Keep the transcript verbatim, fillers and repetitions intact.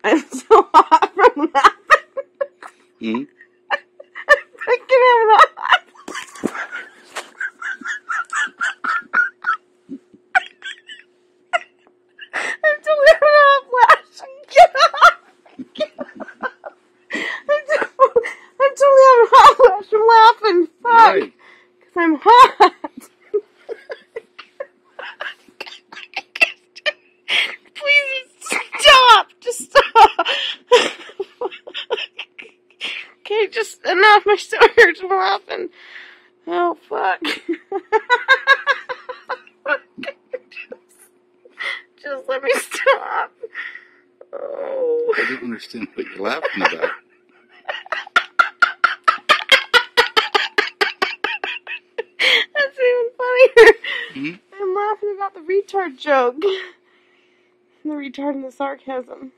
I'm so hot from laughing. Hmm? I can have hot. I'm totally having a hot flash. Get off. Get off. I'm, to- I'm totally having a hot flash from laughing. Fuck. Right. Because I'm hot. Please stop. Just stop. Okay, just enough. My stomach hurts from laughing. Oh, fuck. just, just let me stop. Oh. I don't understand what you're laughing about. That's even funnier. Hmm? I'm laughing about the retard joke. The retard and the sarcasm.